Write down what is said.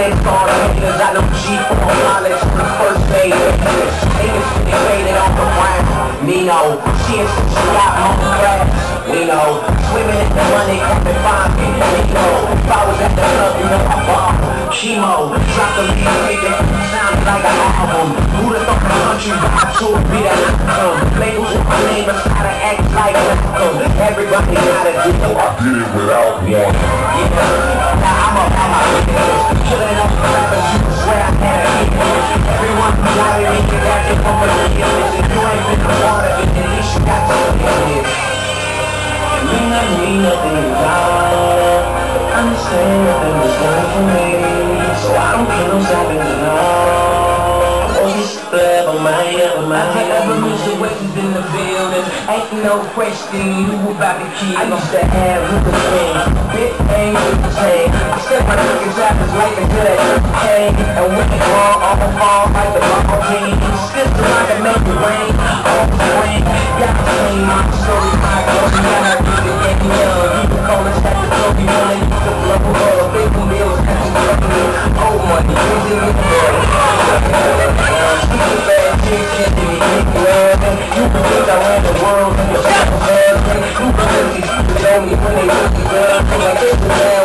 Lights on haters, I know G4 knowledge from the first day. Niggas getting faded off the ground. Nino, she is she got more class. Nino, swimming in the money, come and find me. Nino, if I was at the club, you know I bomb. Chemo, drop the lead, make it sound like an album. Who'da thought the country vibe to be the anthem? Labels with my name, but gotta act like welcome. Everybody gotta do it. I did it without one. Yeah, now I'm up on my business. Killing up the rappers, you can swear I had a hit. Everyone be out here making that shit from a real. If you ain't been the water, then at least you got to live it. It may not mean nothing at all. I'm saying nothing was done for me, so I don't care no stopping at all. Oh, she's bad, but my ever miss the witches in the building. Ain't no question, you about to kill. I used to have little things, big things with the same. I step my niggas rappers like until that came. And when it all fall like the ball team. Still trying to make it rain, all the rain. Got to say my story, my story. Gotta read it, get me young. You can call it that the trophy, money. The blow of big meals, and you love me. Oh, money, busy with the boy. Speaking bad chicks, and you make me love. You can think I ran the world, and you're so bad. You can really see the only when they look at girls. Like this is bad.